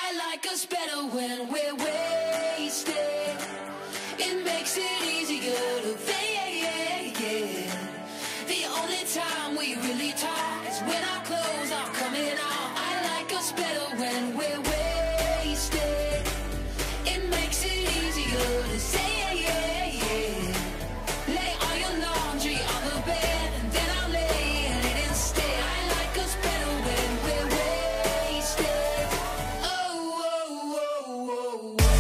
I like us better when we're wasted. It makes it easier to fake. The only time we really talk is when our clothes are coming off. I like us better when we're wasted. It makes it easier to say. Lay all your laundry on the bed and then I'll lay in it instead. I like us better when we're wasted. Oh, oh, oh, oh, oh.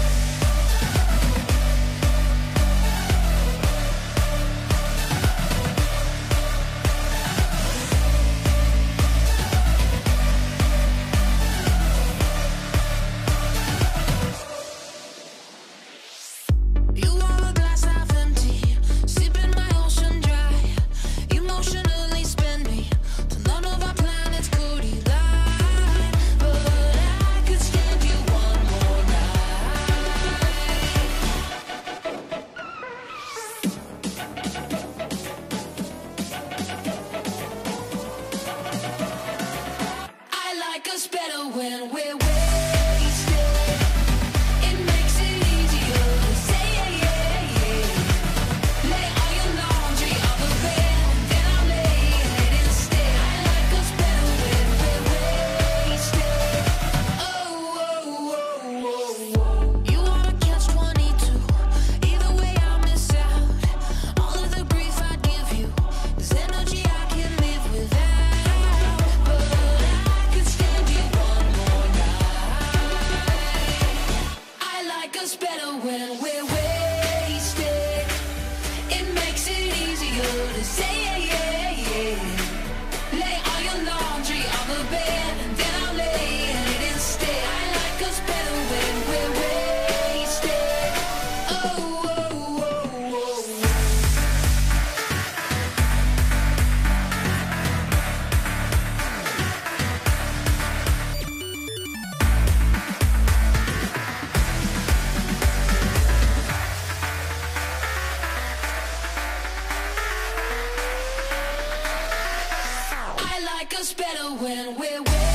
Better when we're wasted. It makes it easier to say. Lay all your laundry on the bed and then I'll lay in it instead. I like us better when we're wasted. Oh, oh, oh, oh, oh. You wanna catch 22. Either way I'll miss out. All of the grief I give you is energy I can live without. Better when we're wasted. It makes it easier to say. Lay all your laundry on the bed and then I'll lay in it instead. I like us better when we're wasted. Oh, oh, oh, oh. I like us better when we're